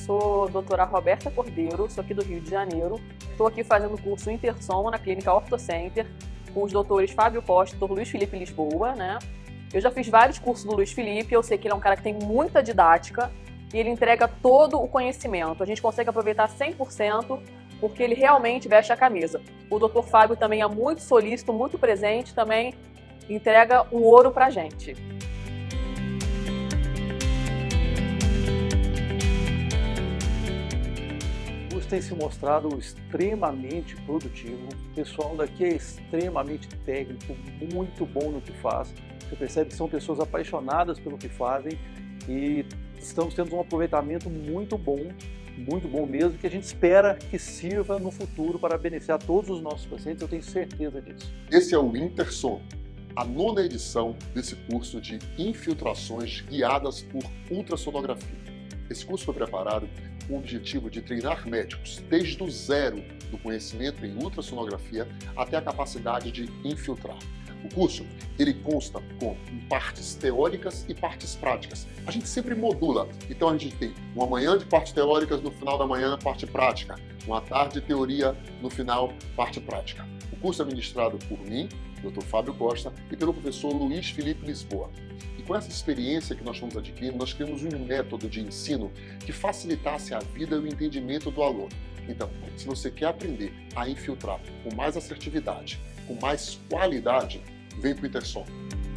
sou a doutora Roberta Cordeiro, sou aqui do Rio de Janeiro. Estou aqui fazendo o curso Intersom na Clínica OrtoCenter com os doutores Fábio Costa e Dr. Luiz Felipe Lisboa, né? Eu já fiz vários cursos do Luiz Felipe, eu sei que ele é um cara que tem muita didática e ele entrega todo o conhecimento. A gente consegue aproveitar 100% porque ele realmente veste a camisa. O Dr. Fábio também é muito solícito, muito presente, também entrega o ouro pra gente. O curso tem se mostrado extremamente produtivo, o pessoal daqui é extremamente técnico, muito bom no que faz. Você percebe que são pessoas apaixonadas pelo que fazem e estamos tendo um aproveitamento muito bom mesmo, que a gente espera que sirva no futuro para beneficiar todos os nossos pacientes, eu tenho certeza disso. Esse é o Intersom, a 9ª edição desse curso de infiltrações guiadas por ultrassonografia. Esse curso foi preparado com o objetivo de treinar médicos desde o zero do conhecimento em ultrassonografia até a capacidade de infiltrar. O curso, ele consta com partes teóricas e partes práticas. A gente sempre modula. Então a gente tem uma manhã de partes teóricas, no final da manhã parte prática. Uma tarde de teoria, no final parte prática. O curso é ministrado por mim, Dr. Fábio Costa, e pelo professor Luiz Felipe Lisboa. E com essa experiência que nós estamos adquirindo, nós criamos um método de ensino que facilitasse a vida e o entendimento do aluno. Então, se você quer aprender a infiltrar com mais assertividade, com mais qualidade, vem para o Intersom.